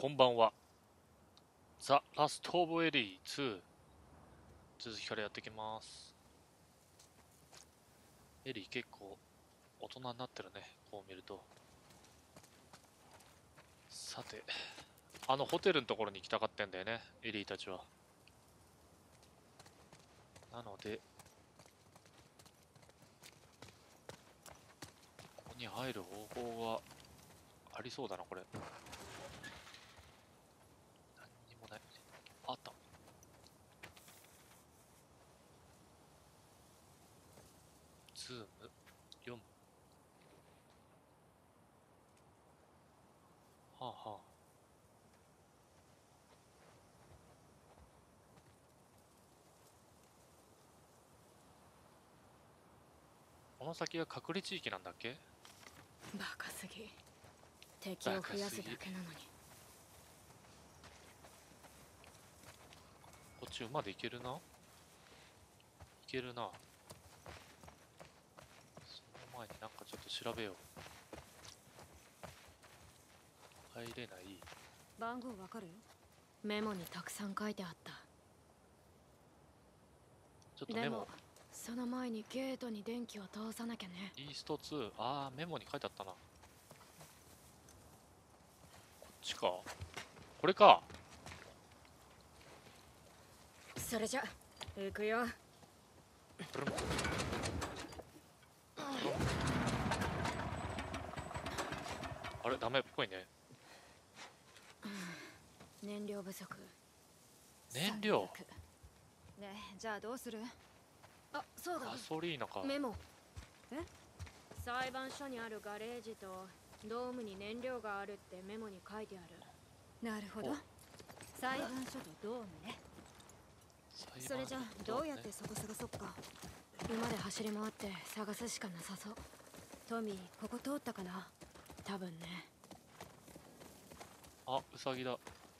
こんばんは。ザ・ラスト・オブ・エリー2。続きからやっていきます。エリー結構大人になってるね、こう見ると。さて、あのホテルのところに行きたかったんだよね、エリーたちは。なので、ここに入る方法がありそうだな、これ。何にもない。あった。ズーム、読む。はあはあ。この先が隔離地域なんだっけ？ バカすぎ。敵を増やすだけなのに。 こっち馬で行けるな。行けるな。その前になんかちょっと調べよう。入れない。 番号わかる？メモにたくさん書いてあった。 ちょっとメモ。 でもその前にゲートに電気を通さなきゃね。 イースト2。あー、メモに書いてあったな。こっちか。これか。 それじゃ行くよ。 ブルンブルン。あれ、ダメっぽいね。 燃料不足。 燃料。 ねえ、じゃあどうする？あ、そうだ。 ガソリーナか。 メモ。え？裁判所にあるガレージとドームに燃料があるってメモに書いてある。なるほど。裁判所とドームね。それじゃあどうやってそこ探そっか。馬で走り回って探すしかなさそう。トミー、ここ通ったかな？多分ね。 あ、ウサギだ。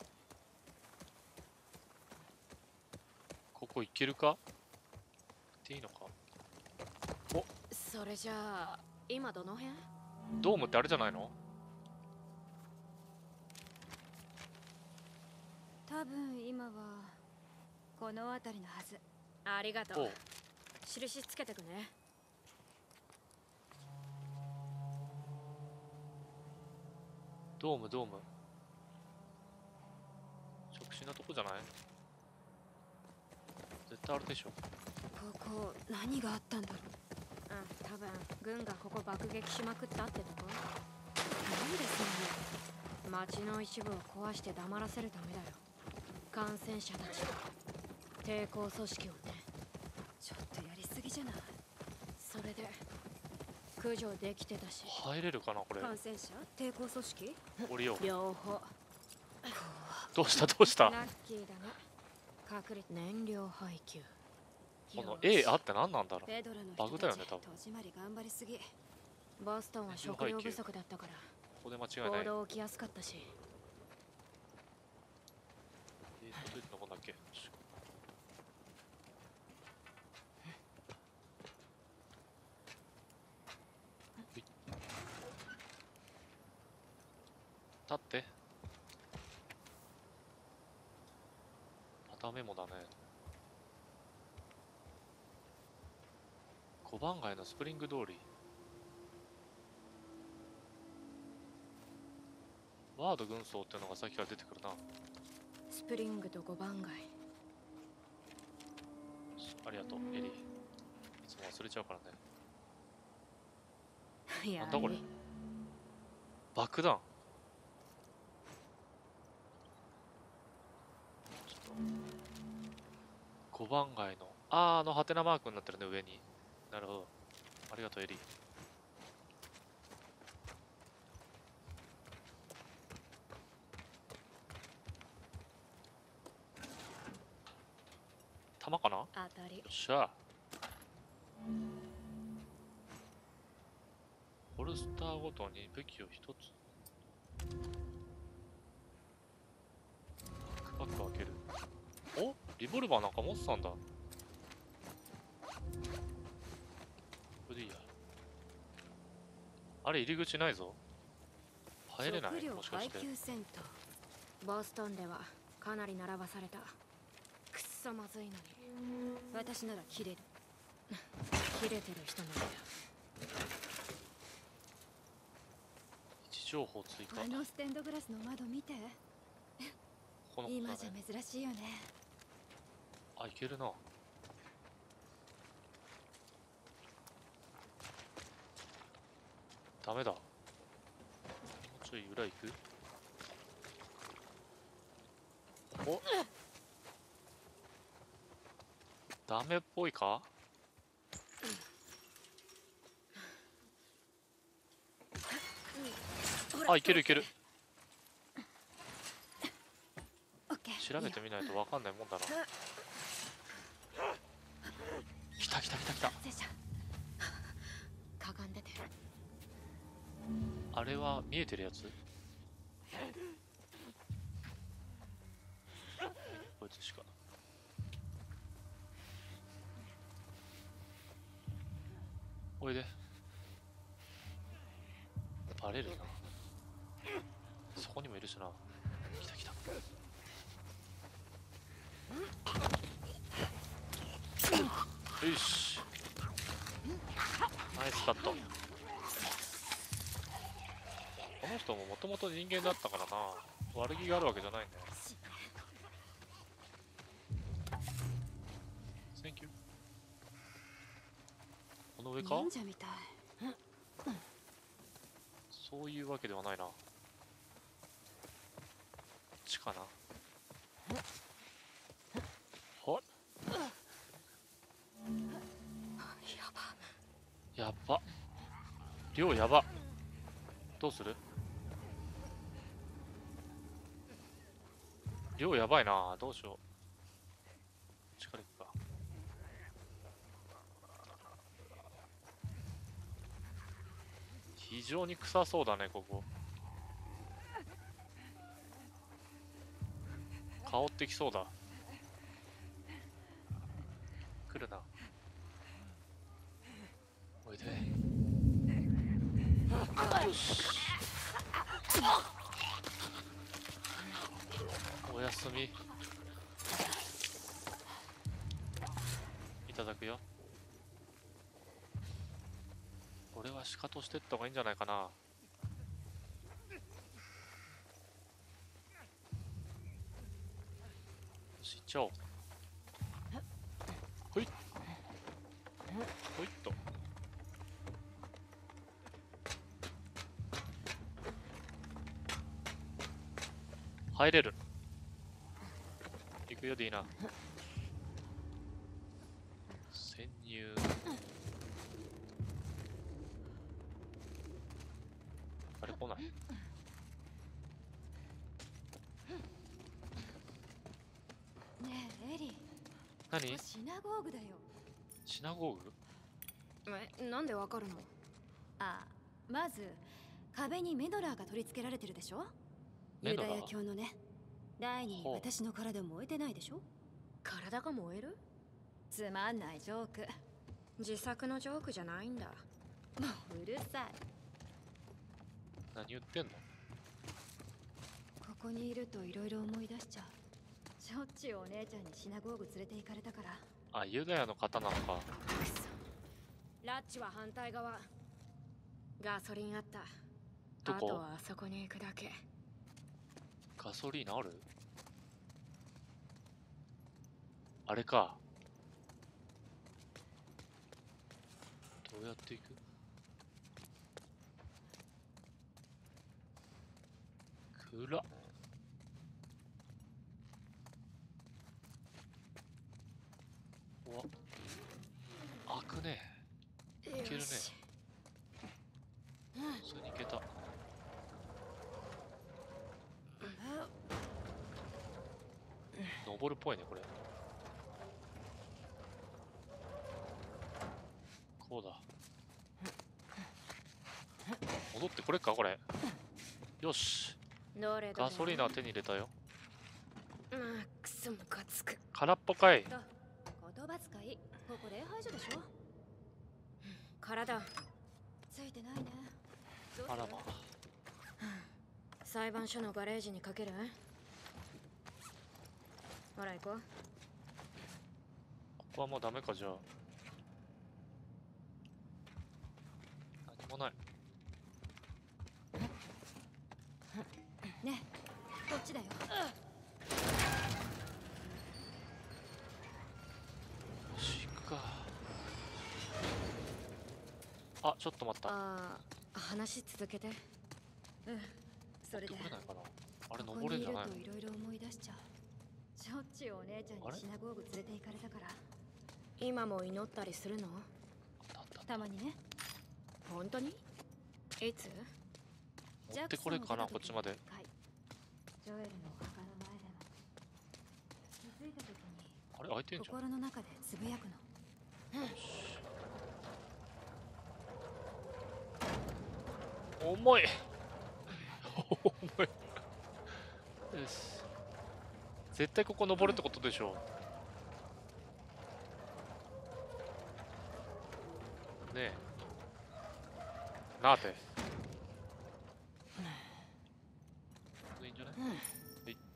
ここ行けるか？行っていいのか？お、 それじゃあ今どの辺？ ドームってあれじゃないの？ 多分今はこの辺りのはず。ありがとう。印つけてくね。 ドーム、ドーム。直進のとこじゃない？絶対あるでしょ。 ここ何があったんだろう。うん、多分軍がここ爆撃しまくったってとこ。なんですね。町の一部を壊して黙らせるためだよ。感染者たち抵抗組織をね。ちょっとやりすぎじゃない？それで駆除できてたし。 入れるかなこれ。 感染者抵抗組織降りよう。 両方。 どうしたどうした？ ラッキーだね。隠れ燃料配給。 この A あって何なんだろう。バグだよね多分。 ボストンは食料不足だったからここで間違いない。 行動起きやすかったし。 どういうとこだっけ？立って。またメモだね。5番街のスプリング通り。ワード軍曹っていうのがさっきから出てくるな。 スプリングと5番街。 ありがとうエリー。いつも忘れちゃうからね。なんだこれ。爆弾。5番街のあのハテナマークになってるね上に。なるほど。ありがとうエリー。弾かな？よ当たり。 っしゃ。ホルスターごとに武器を一つ。バッグ開ける。お、リボルバーなんか持ってたんだ。これでいいや。あれ入り口ないぞ。入れない？もしかして。 ボストンではかなり並ばされた。くっそまずいのに。私なら切れる。切れてる人なんだよ。 位置情報追加。 あのステンドグラスの窓見て。 この子今じゃだね。 珍しいよね。 あ、いけるな。ダメだ。もうちょい裏行く。お、ダメっぽいか。あ、いけるいける。 オッケー。 調べてみないと分かんないもんだな。来た来た来た来た。 拙者。 かがんでて。 あれは見えてるやつ。こいつしか。おいで。バレるな。そこにもいるしな。来た来た。よし。ナイスカット。この人ももともと人間だったからな。悪気があるわけじゃないんだよ。センキュー。この上か。 忍者みたい。 そういうわけではないな。こっちかな。はっ。やば。量やば。どうする。量やばいな。どうしよう。こっちから行くか。非常に臭そうだね、ここ。香ってきそうだ。来るな。おいで。よし。おやすみ。いただくよ。俺はシカトしてった方がいいんじゃないかな。よし、行っちゃおう。ほい。ほいっと。入れる。行くよ、ディーナ。潜入。あれ来ない。 ねえエリ何。 ー、シナゴーグだよ。 シナゴーグ。 なんでわかるの。 あ、まず壁にメドラーが取り付けられてるでしょ。ユダメドラーヤ教のね。第二にほう私の体燃えてないでしょ。 体が燃える。 つまんないジョーク。 自作のジョークじゃないんだ。 もううるさい。 何言ってんの。 ここにいると色々思い出しちゃう。しょっちゅうお姉ちゃんにシナゴーグ連れて行かれたから。 あ、ユダヤの方なのか。 くそ。ラッチは反対側。ガソリンあった。 どこ。 あとはあそこに行くだけ。 ガソリンある。あれか。どうやって行く。暗っ。うわ、開くね。いけるね。普通に行けた。登るっぽいね、これ。こうだ。戻ってこれか、これ。よし。 どれガソリンは手に入れたよ。 くそムカつく。 空っぽかい。 言葉遣い。ここ礼拝所でしょ。 体ついてないね。どうする。 あらま。 裁判所のガレージにかける。 ほら行こう。 ここはもうダメか、じゃあ。何もない。 ねえこっちだよ。 よし、行くか。あ、ちょっと待った。 ああ、話続けて。 それで取れないかな。あれ、 ここ登れんにいるじゃないの？ といろいろ思い出しちゃう。しょっちゅうお姉ちゃんあれにシナゴーグ連れて行かれたから。 今も祈ったりするの？ あったあった。 たまにね。 本当に？いつ？ 持ってこれかな、こっちまで。 ジョエルのお墓の前でも気づいた時にあれ、開いてんじゃん。 心の中でつぶやくの。 重い重い。よし。絶対ここ登るってことでしょ。ねえ。なーて。いいんじゃない？えい。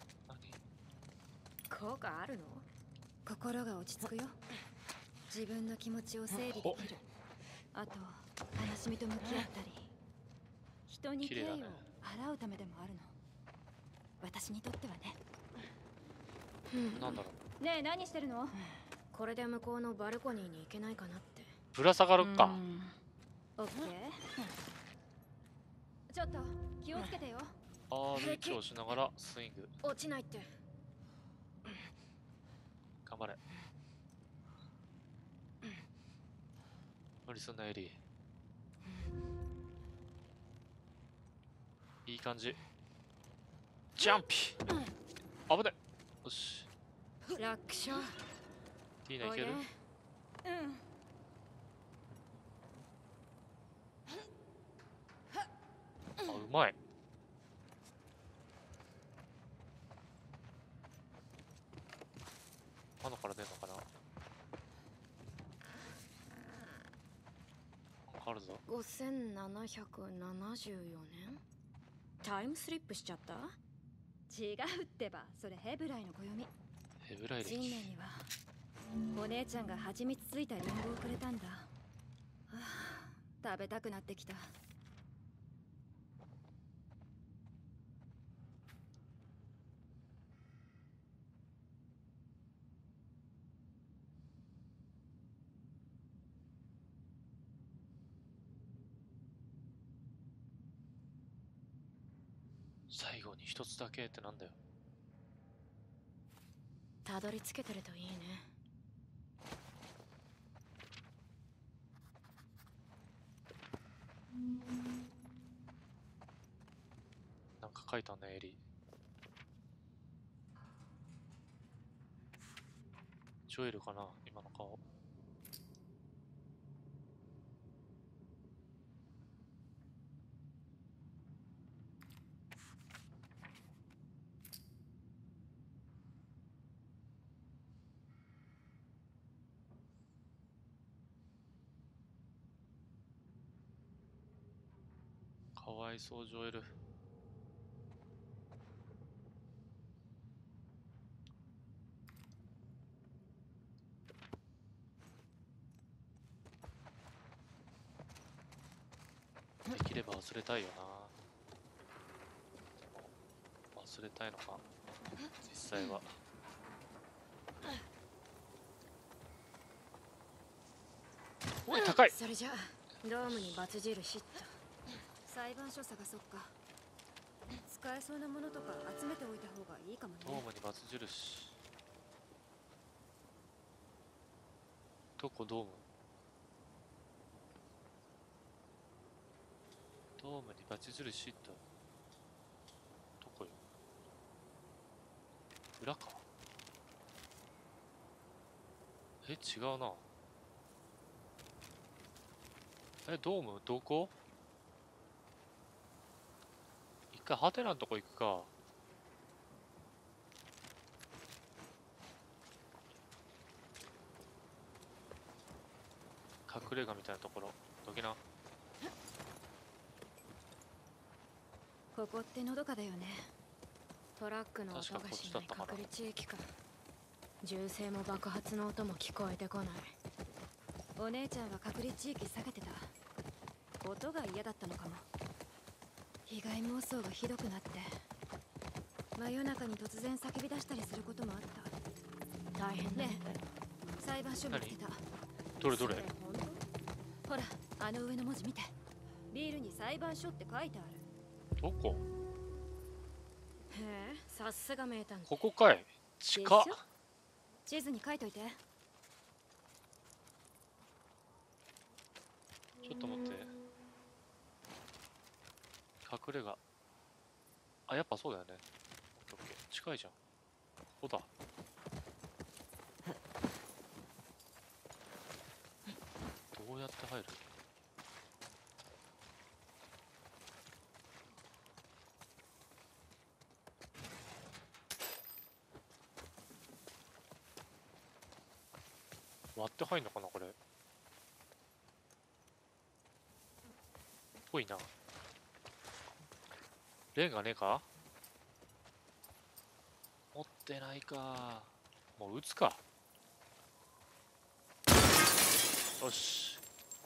何？ 効果あるの？ 心が落ち着くよ。自分の気持ちを整理できる。あと悲しみと向き合ったり、人に敬意を払うためでもあるの。私にとってはね。 なんだろう。 ねえ何してるの？ これで向こうのバルコニーに行けないかなって。 ぶら下がるか。 オッケー。ちょっと気をつけてよ。 R1 をしながらスイング。 落ちないって。 頑張れ。無理すんなエリー。いい感じ。ジャンピー。危ない。よし。 楽勝。 ティーナいける？あ、うまい。窓から出るのかな？なんかあるぞ。 5774年？タイムスリップしちゃった？ 違うってば、それヘブライの暦。 ヘブライ歴。 新年にはお姉ちゃんが蜂蜜ついたリンゴをくれたんだ。はあ、食べたくなってきた。 最後に一つだけってなんだよ。 たどり着けてるといいね。 なんか書いたね、エリー。ジョエルかな、今の顔。かわいそう、ジョエル。できれば忘れたいよな。でも忘れたいのか、実際は。おい、高い。 それじゃあドームにバツ印っと。 裁判所探そっか。使えそうなものとか集めておいた方がいいかもね。 ドームにバツ印。どこドーム？ドームにバツ印と。どこよ？裏か？え、違うな。え、ドームどこ？一回ハテナのとこ行くか。隠れ家みたいなところどきな。 ここってのどかだよね。 トラックの音が確かこっしないちだったかな。 隔離地域か。銃声も爆発の音も聞こえてこない。 お姉ちゃんは隔離地域避けてた。音が嫌だったのかも。被害妄想がひどくなって、真夜中に突然叫び出したりすることもあった。 大変だね。 裁判所見つけた。 どれどれ？ そ本ほら、あの上の文字見て。ビールに裁判所って書いてある。 どこ？ 当？へえ、さすが名探偵。 ここかい。近っ。 でしょ？地図に書いといて。 ちょっと待って。隠れ家。あ、やっぱそうだよね。オッケーオッケー。近いじゃん。ここだ。どうやって入る？割って入んのかなこれ。ぽいな。レンガねえか？持ってないか。もう撃つか。よし。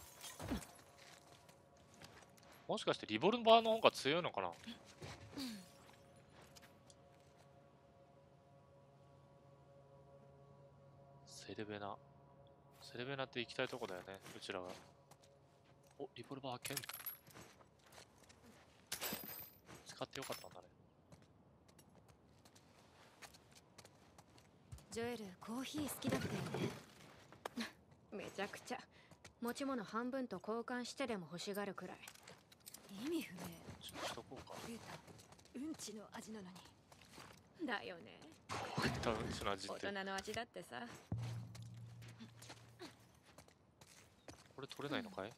もしかしてリボルバーの方が強いのかな？セレベナ。セレベナって行きたいとこだよね、うちらが。お、リボルバー発見。使ってよかったんだね。 ジョエル、コーヒー好きだったよね。 めちゃくちゃ。持ち物半分と交換してでも欲しがるくらい。 意味不明。 ちょっとしとこうか。 ベータ、うんちの味なのに。 だよね。 こういったうんちの味って。 大人の味だってさ。 これ取れないのかい？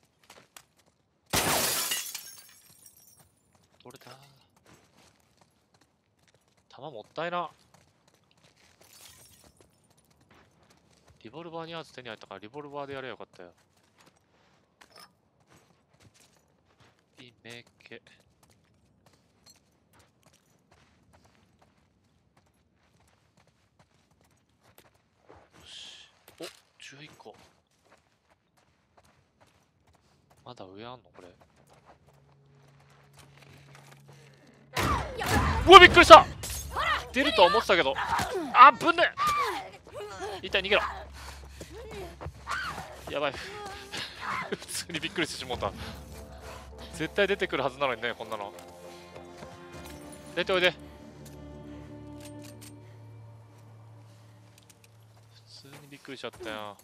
取れた。弾もったいな。リボルバーに合わず手に入ったからリボルバーでやればよかったよ。いめけ。よし。お、11個。まだ上あんのこれ。うわ、びっくりした。出るとは思ってたけど。あ、ぶんね。痛い、逃げろ。やばい。普通にびっくりしてしもうた。絶対出てくるはずなのにね、こんなの。出ておいで。普通にびっくりしちゃったよ。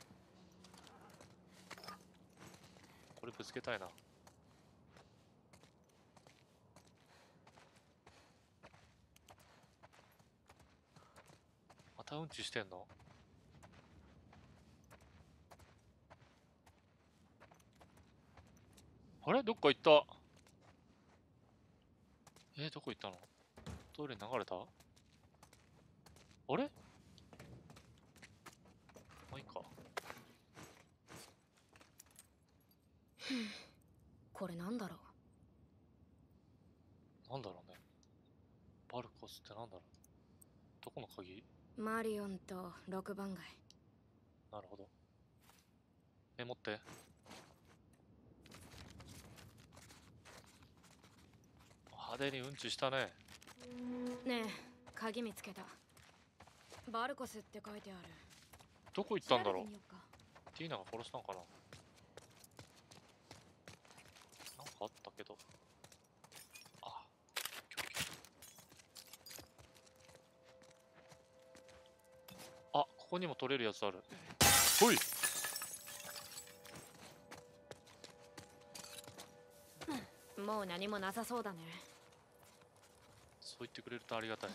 これぶつけたいな。またうんちしてんの？あれどっか行った。どこ行ったの？トイレに流れた？あれ？まあいいか。 これなんだろなんだろうね。バルコスってなんだろう。どこの鍵？ う。マリオンと6番街。 なるほど。持って。派手にうんちしたね。 ねえ、鍵見つけた。バルコスって書いてある。 どこ行ったんだろう。 調べてみようか。 ティーナが殺したんかな。なんかあったけど。あ、オッケーオッケー。あ、ここにも取れるやつある。ほい。 もう何もなさそうだね。 そう言ってくれるとありがたい。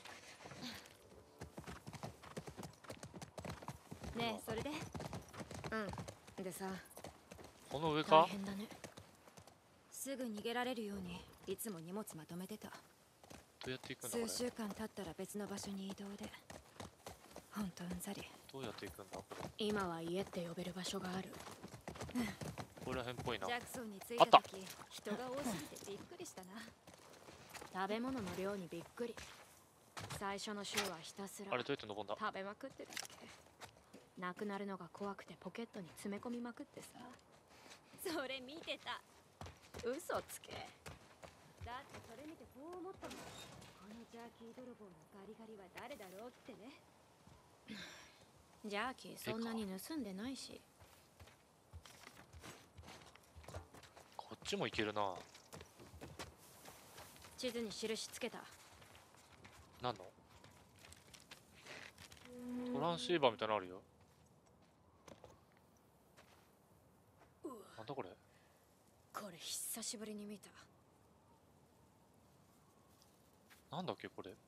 ねえ、それでうん。でさ、 この上大か？ 変だね。 すぐ逃げられるようにいつも荷物まとめてた。 どうやって行くんだこれ。 数週間経ったら別の場所に移動で。ほんとうんざり。 どうやって行くんだこれ。 今は家って呼べる場所がある。 ここら辺っぽいな。 ジャクソンに着いあったた時、人が多すぎてびっくりしたな。 食べ物の量にびっくり。 最初の週はひたすらあれどうやって登んだ？ 食べまくってたっけ。なくなるのが怖くてポケットに詰め込みまくってさ。 それ見てた。 嘘つけ。 だってそれ見てこう思ったもん。このジャーキー泥棒のガリガリは誰だろうってね。 ジャーキーそんなに盗んでないし。 こっちも行けるな。 地図に印つけた。 何の？トランシーバーみたいなのあるよ。なんだこれ？ これ久しぶりに見た。 なんだっけこれ？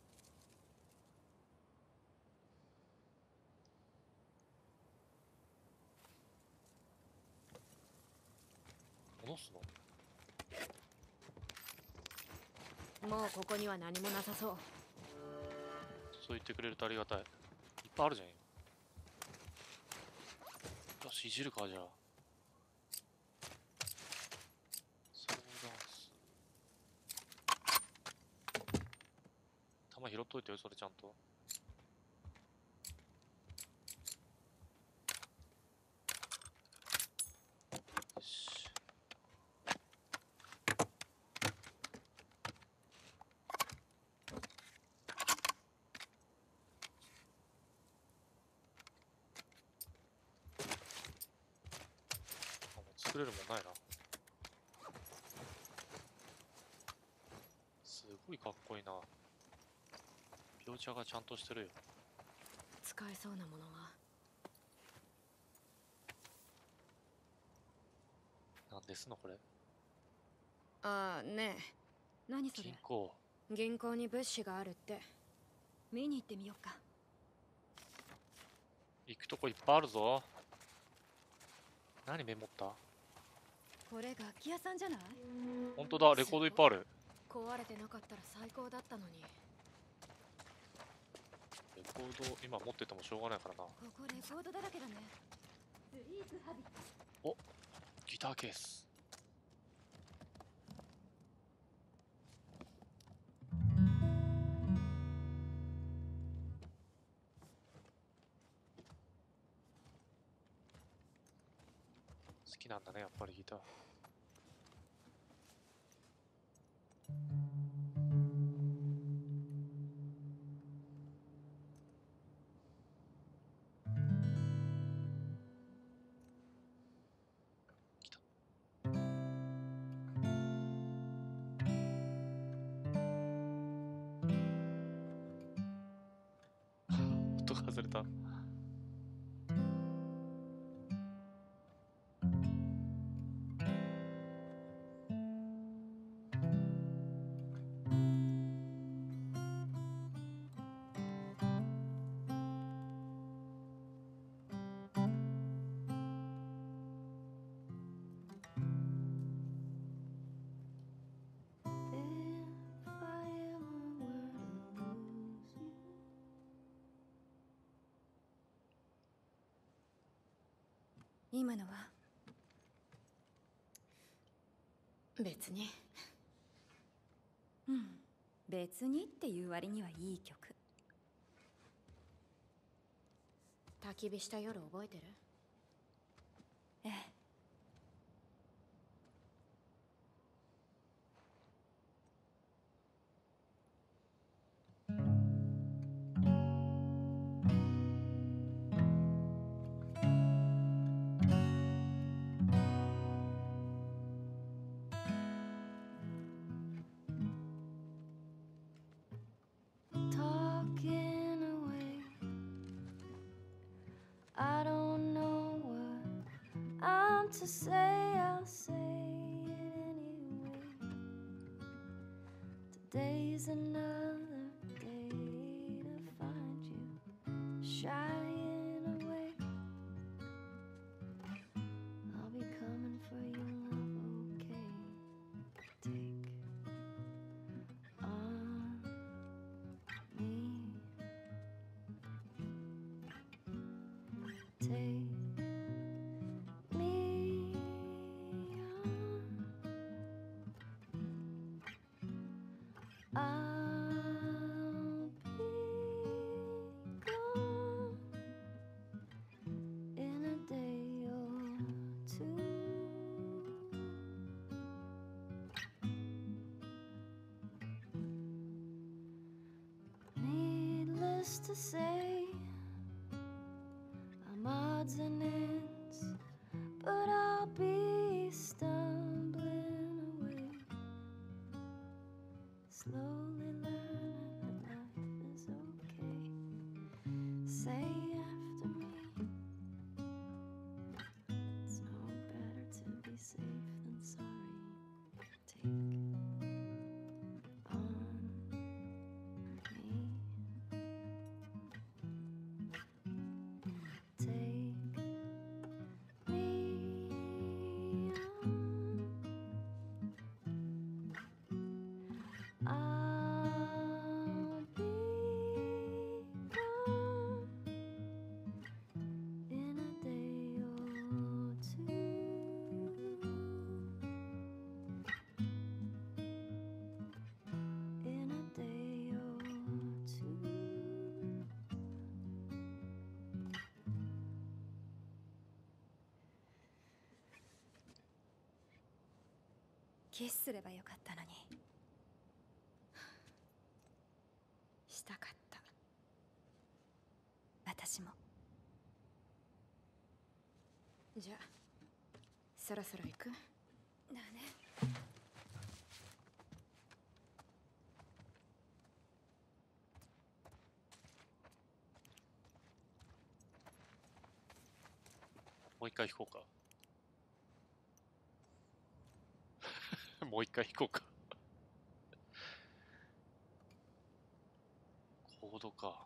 戻すの？ もうここには何もなさそう。 そう言ってくれるとありがたい。いっぱいあるじゃんよ。よし、いじるか、じゃあ。そうだ。弾拾っといてよ、それちゃんと。よし。もう作れるもんないな。すごいかっこいいな。描写がちゃんとしてるよ。 使えそうなものは。 なんですのこれ？ ああ、ね何それ銀？行。 え、銀行に物資があるって。 見に行ってみようか。 行くとこいっぱいあるぞ。何メモった？ これ楽器屋さんじゃない？ ほんとだ、レコードいっぱいある。 壊れてなかったら最高だったのに。 レコード今持っててもしょうがないからな。 ここレコードだらけだね。スリープハビット。 お、ギターケース。好きなんだね、やっぱりギター。来た。音が外れた。 今のは別に。 うん、別にっていう割にはいい曲。 焚き火した夜覚えてる？ ええ。 Talking away, I don't know what I'm to say, I'll say it anyway. Today's another day to find you shying away. I'll be coming for you, love, okay? Take on me. Take me on. I'll be used to say I'm odds and ends, but I'll be stumbling away, slowly learning that life is okay. Say after me, it's no better to be safe than sorry. Take on me. Take me on. I'll be gone in a day or two. In a day or two. キスすればよかったのに。したかった。私も。じゃあそろそろ行く？だね。 もう一回引こうか。もう一回引こうか。コードか。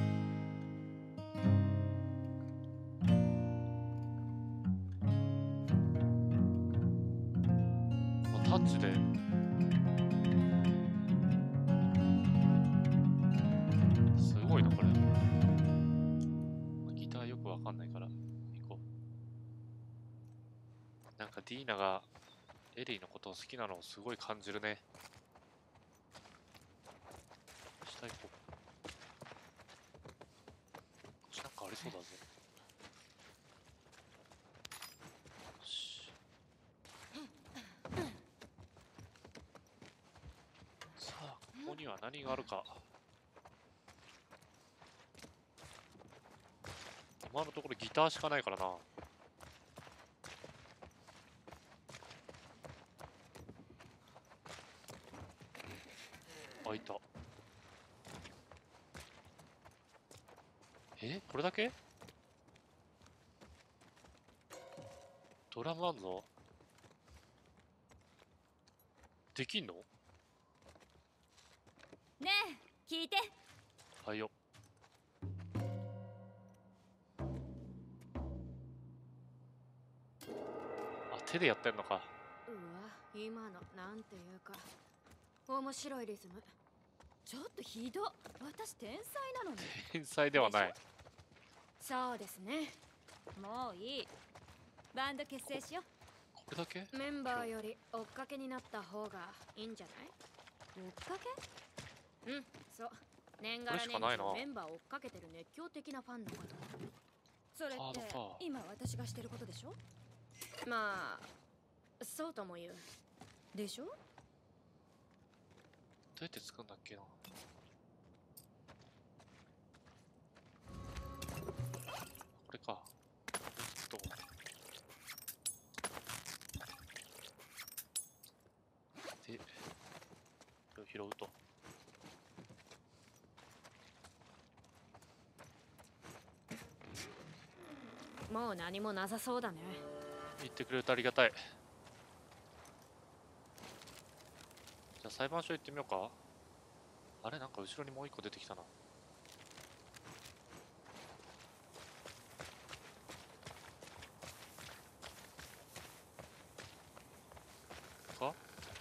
タッチで。すごいなこれ。ギターよくわかんないから行こう。なんかディーナがエリーのことを好きなのをすごい感じるね。下行こう。こっちなんかありそうだぜ。よし。さあ、ここには何があるか。今のところギターしかないからな。開いた。これだけ？ドラムあんぞ。できんの？ ねえ、聞いて。 はいよ。あ、手でやってんのか。 うわ、今のなんていうか面白いリズム。 ちょっとひど。私天才なのに。 天才ではない。 そうですね。 もういい。バンド結成しよこれだけ？ メンバーより追っかけになった方がいいんじゃない？ う。追っかけ？ うん、そう。年がら年中メンバーを追っかけてる熱狂的なファンのこと。 それってハードか。 今私がしてることでしょ？ まあそうとも言う。 でしょ？ どうやって作るんだっけな。これか。で、これを拾うと。 もう何もなさそうだね。 言ってくれるとありがたい。じゃあ裁判所行ってみようか。あれなんか後ろにもう一個出てきたな。か？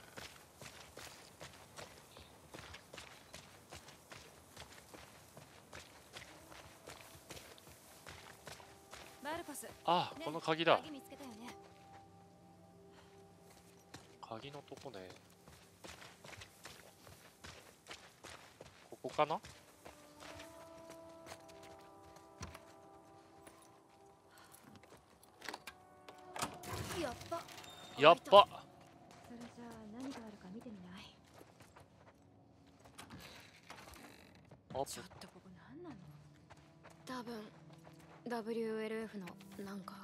マルコス。 あ、 ね、 この鍵だ。 鍵見つけたよね。 鍵のとこね。ここかな？ やっば。 やっば。 それじゃあ何があるか見てみない？ あ、 ちょっとここ何なの？ 分 WLF のなんか。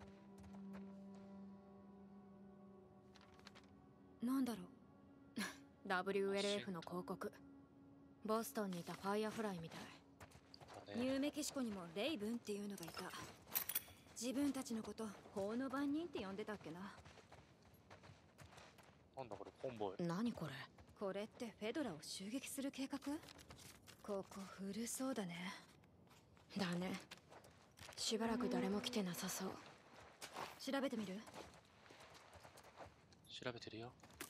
なんだろう。 WLF の広告。ボストンにいたファイアフライみたい。 ニューメキシコにもレイブンっていうのがいた。自分たちのこと法の番人って呼んでたっけな。 なんだこれ、コンボイ。 何これ。 これってフェドラを襲撃する計画？ここ古そうだね。 だね。しばらく誰も来てなさそう。 調べてみる？ 調べてるよ。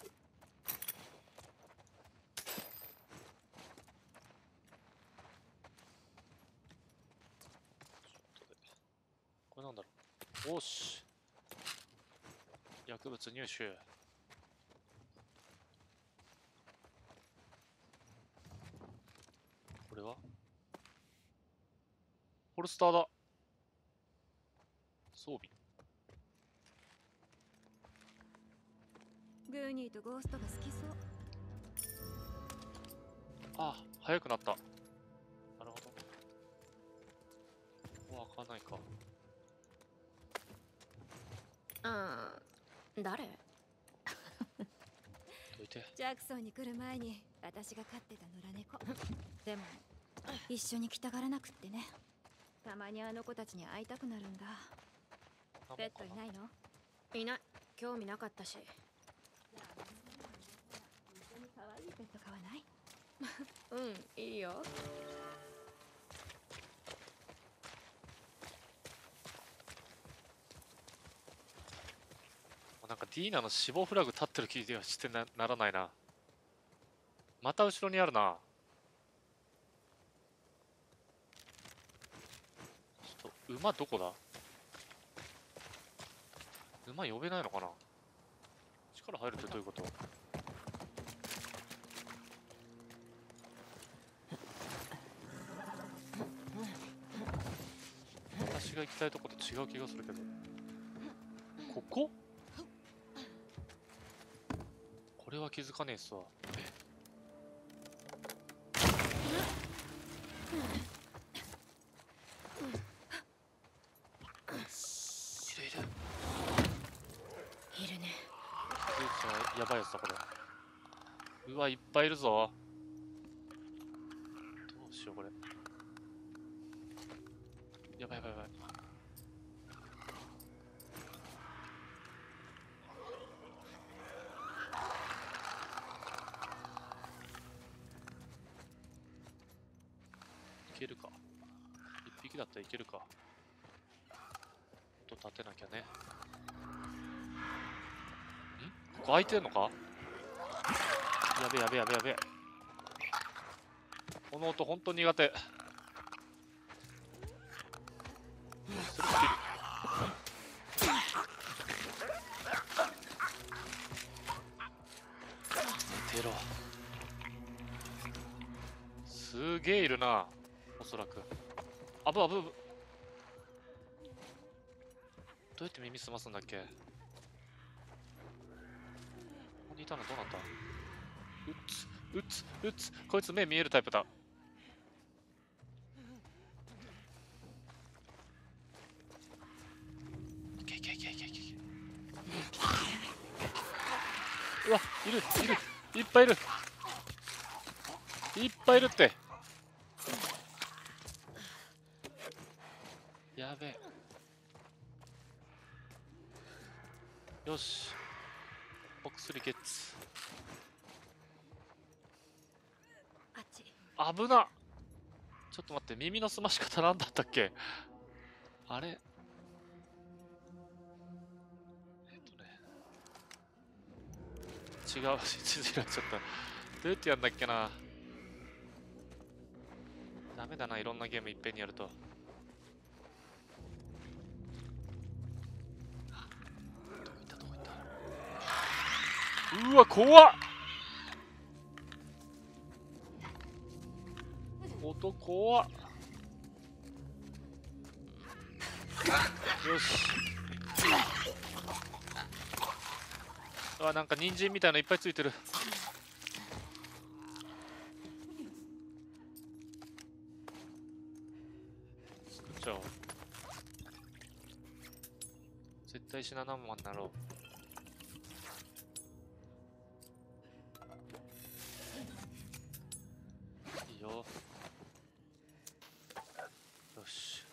これなんだろう。おし。薬物入手。これはホルスターだ。装備。 グーニーとゴーストが好きそう。 あ、速くなった。なるほど。ここは開かないか。 誰？ どいて。 ジャクソンに来る前に私が飼ってた野良猫。でも一緒に来たがらなくってね。たまにあの子たちに会いたくなるんだ。ペットいないの？ いない。興味なかったし。 一緒に可愛いペット飼わない？ うん、いいよ。 なんかディーナの死亡フラグ立ってる気がしてならないな。また後ろにあるな。ちょっと馬どこだ？馬呼べないのかな？力入るってどういうこと？私が行きたいとこと違う気がするけど。ここ？これは気づかねえっすわ。 いるね。 やばいやつだこれ。うわ、いっぱいいるぞ。どうしようこれ。やばいやばいやばい。いけるか。一匹だったらいけるか。と立てなきゃね。ここ開いてんのか？やべえやべえやべえやべえ。この音ほんと苦手。それ切る。寝てろ。すげえいるな、おそらく。あぶあぶあぶ。どうやって耳すますんだっけ？ここにいたのどうなんだ？うつこいつ目見えるタイプだ。いけいけいけいけいけ。うわ、いるいっぱいいるいっぱいいるって。やべえ。よし、お薬ゲッツ。 あっち。 危な。ちょっと待って、耳の澄まし方なんだったっけ？あれ、違う、地図になっちゃった。どうやってやんだっけな。ダメだな、いろんなゲームいっぺんにやると。どこ行ったどこ行った。うわ、怖っ。音怖っ。よし。あ、なんか人参みたいのいっぱいついてる。 しょう。絶対死ななんまんなろう。いいよ。よし。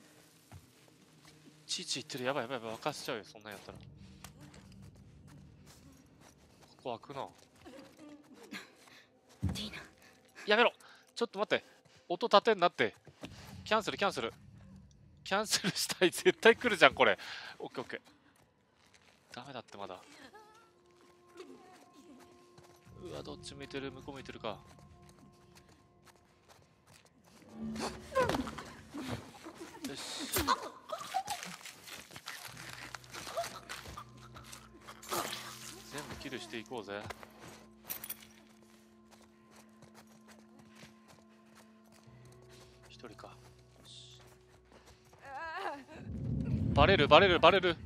ちいちいってる。やばいやばいやばい。沸かしちゃうよ、そんなんやったら。ここ開くな。 ティーナ。 やめろ。ちょっと待って。音立てんなって。キャンセルキャンセル。キャンセルしたい。絶対来るじゃん、これ。オッケーオッケー。ダメだってまだ。うわ、どっち向いてる？向こう向いてるか。よし。全部キルしていこうぜ。一人か。よし。バレるバレるバレる。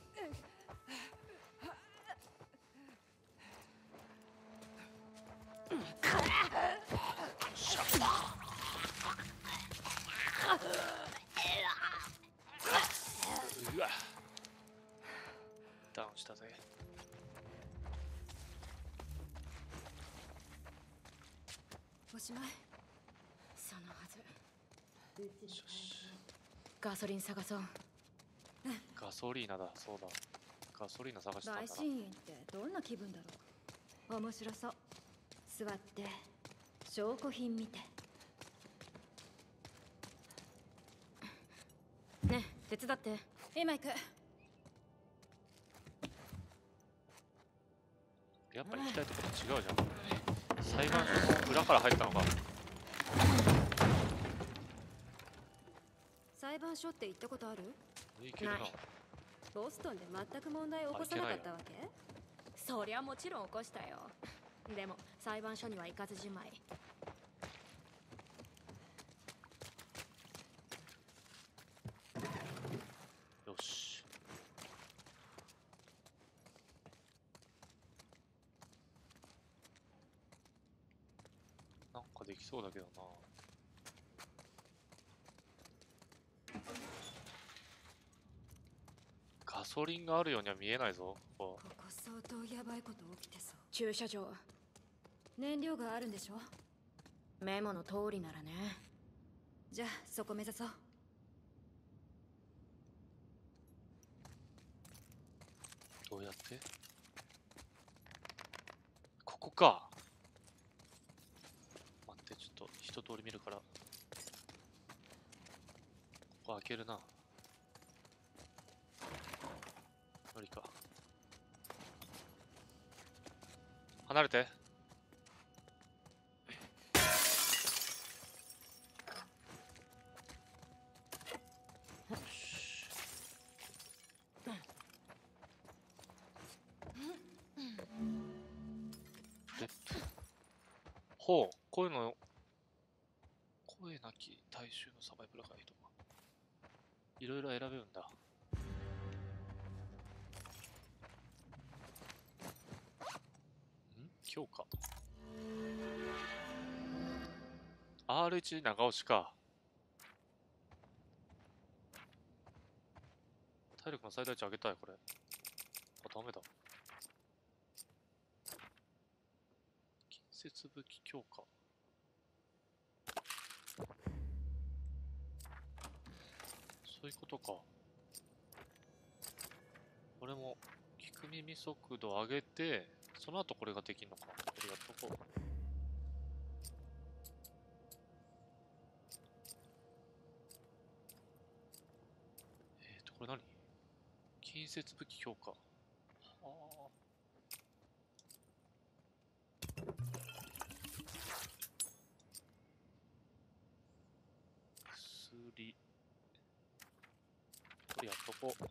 うわ、ダウンしたぜ。 おしまい。 そのはず。ガソリン探そう。 ガソリーナだ。そうだ、ガソリーナ探してたん陪だな。 審員ってどんな気分だろう。面白そう。座って証拠品見て。 ねえ、手伝って。 今行く。 やっぱり行きたいところ違うじゃん。裁判所の裏から入ったのか。 裁判所って行ったことある？ いけるな。 ないボストンで全く問題を起こさなかったわけ？ そりゃもちろん起こしたよ。でも裁判所には行かずじまい。 よし。なんかできそうだけどな。ガソリンがあるようには見えないぞ、ここ。 ここ相当やばいこと起きてそう。 駐車場。 燃料があるんでしょ？ メモの通りならね。 じゃあそこ目指そう。 どうやってここか。待って、ちょっと一通り見るから。ここ開けるな。無理か。離れて。よし。レップ。ほう、こういうの、声なき大衆のサバイバルガイド。いろいろ選べるんだ。強化。R1 長押しか。体力の最大値上げたい、これ。あ、ダメだ。近接武器強化。そういうことか。これも、聞く耳速度上げて、その後これができるのか。これやっとこう。これ何？近接武器強化。はあ。薬。これやっとこう。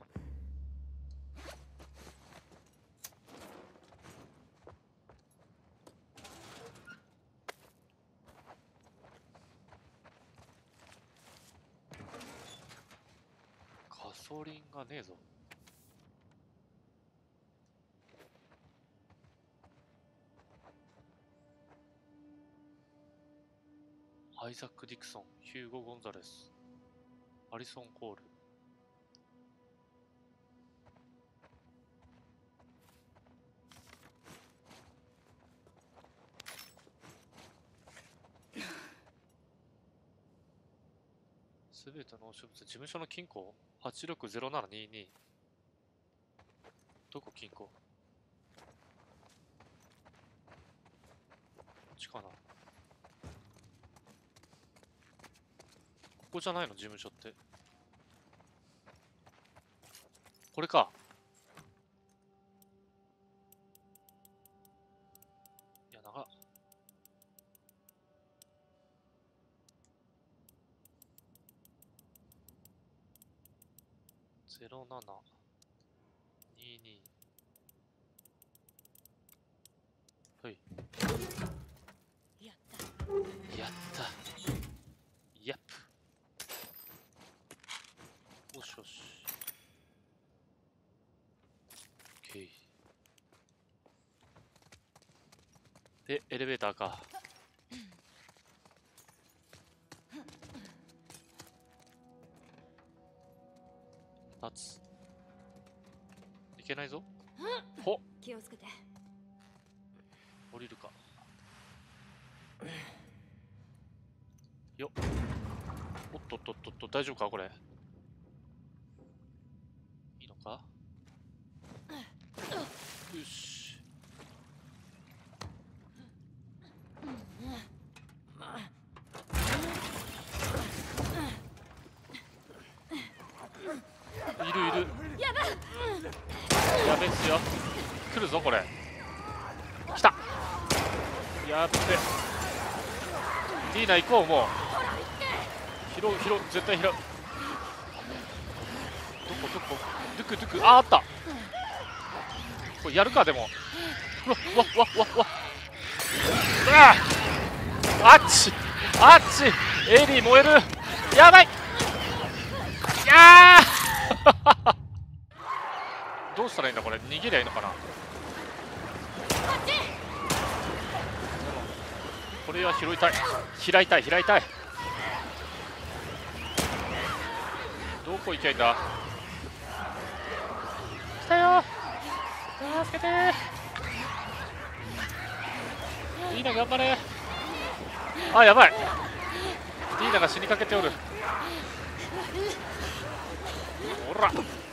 ガソリンがねえぞ。アイザック・ディクソン、ヒューゴ・ゴンザレス。 アリソン・コール。すべての押収物、事務所の金庫 860722。どこ金庫？こっちかな。ここじゃないの、事務所って。これか。いや、長っ。0722。はい。 やった。 やった。やっぷ。よしよし。オッケー。で、エレベーターか。立つ。いけないぞ。ほっ。 気をつけて。 降りるか。よっ。おっとっとっとっと、大丈夫かこれ。いいのか。よし。いるいる。やべっすよ。来るぞこれ。来た。やっべ。ディーナ行こうもう。拾う拾う、絶対拾う。どこどこ。ドゥクドゥク。あった。これやるかでも。うわうわうわうわうわ。あっちあっち。エリー燃える。やばい。いやーどうしたらいいんだこれ。逃げりゃいいのかな。これは拾いたい。開いたい開いたい。どこ行きゃいいんだ。来たよ。助けてー。ディーナ頑張れ。あ、やばい。ディーナが死にかけておる。ほら。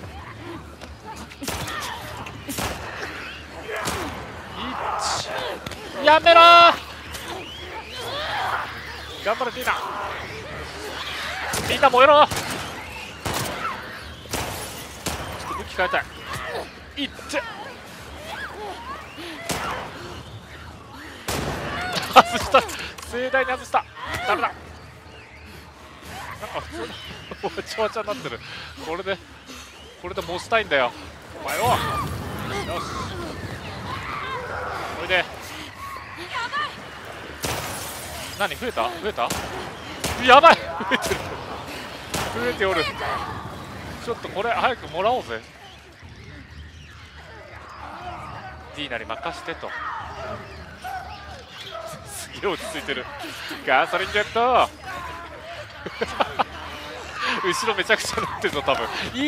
やめろー。頑張れディーナ。みんな燃えろー。ちょっと武器変えたい。いって外した。盛大に外した。ダメだ。なんか普通のわちゃわちゃになってる。これでモスたいんだよお前を。よしおいで。何増えた増えた。やばい増えてる。増えておる。ちょっとこれ早くもらおうぜ。ディーナに任してと。すげえ落ち着いてる。ガソリンゲット後ろめちゃくちゃなってるぞ多分。い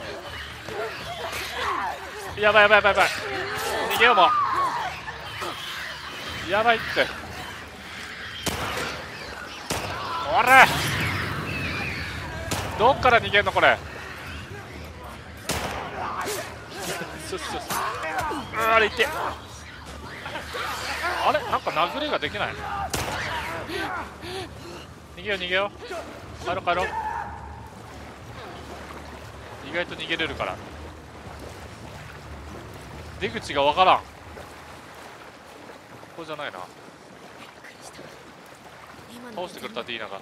ってやばいやばいやばいやばい。逃げようもう。やばいって。おらどっから逃げんのこれ。ちょっあれいって。あれなんか殴れができない。逃げよう逃げよう。帰ろう帰ろう。意外と逃げれるから。出口がわからん。ここじゃないな。倒してくれたディーナが。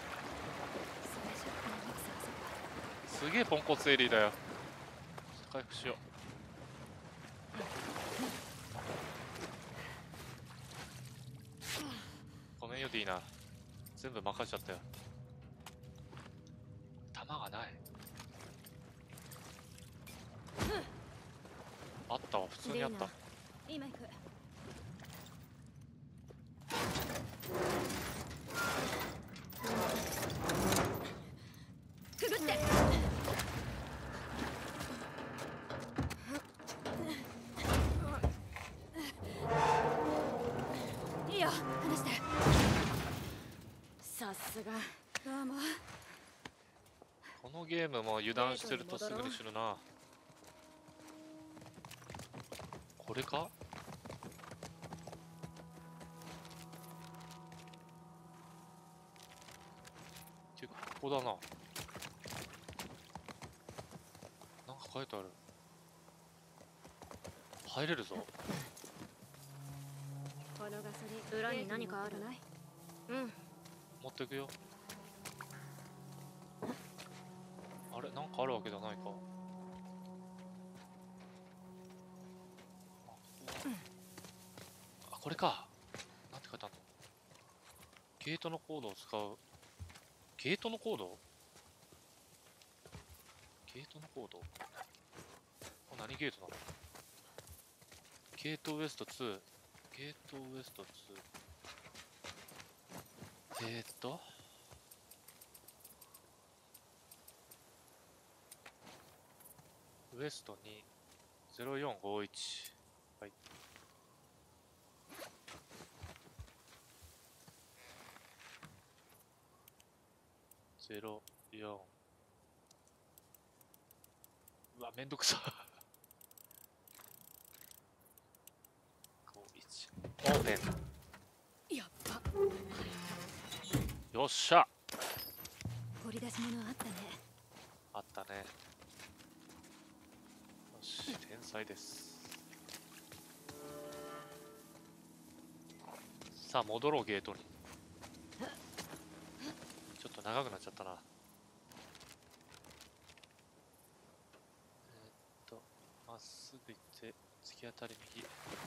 すげえポンコツエリーだよ。回復しよう。ごめんよディーナ。全部任せちゃったよ。弾がない。あったわ普通にあった。 今行く。くぐって。 いいよ話して。 さすが。 どうも。 このゲームも油断してるとすぐに死ぬな。これか？ていうかここだな。なんか書いてある。入れるぞ。 このガソリン裏に何かある？ ない？ うん。 持ってくよ。あれなんかあるわけじゃないか。あ、これか。なんて書いてあるの？ゲートのコードを使う。ゲートのコード？ゲートのコード？何ゲートなの？ゲートウエスト2。ゲートウエスト2。ウエストに0451。はい。04。うわ、めんどくさ。51。オープン。 やっば。 よっしゃ。 掘り出し物あったね。 あったね。よし、天才です。さあ戻ろう、ゲートに。ちょっと長くなっちゃったな。まっすぐ行って突き当たり右。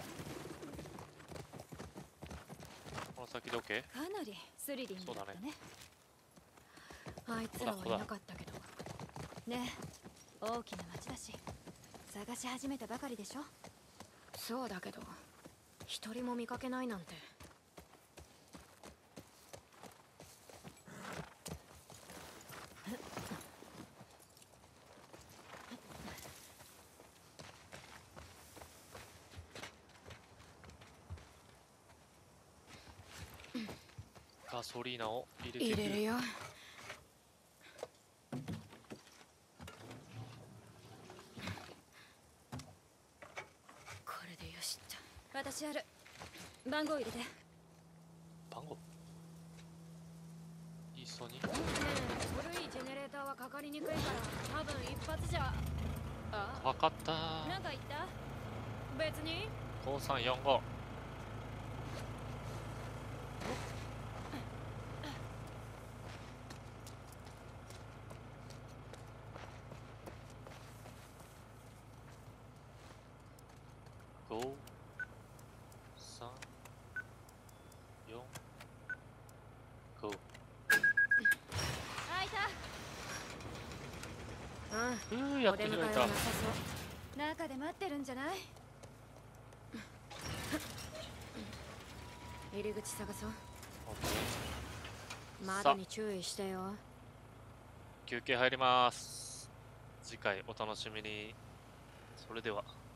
この先で OK？ かなりスリリングだったね。 あいつらはいなかったけど。 ね、大きな町だし探し始めたばかりでしょ。 そうだけど一人も見かけないなんて。 ガソリーナを入れていく。 入れるよ。これでよしっと。 私ある。番号入れて。 番号？いっそに。 ねえ、古いジェネレーターはかかりにくいから多分一発じゃ。あ、 わかったなんか言った？ 別に。 5345。5、3、4、5。 あいた。 うん。 やっと開いた。 お出迎えはなさそう。 中で待ってるんじゃない？ 入り口探そう。 オッケー。 窓に注意してよ。 休憩入ります。次回お楽しみに。それでは。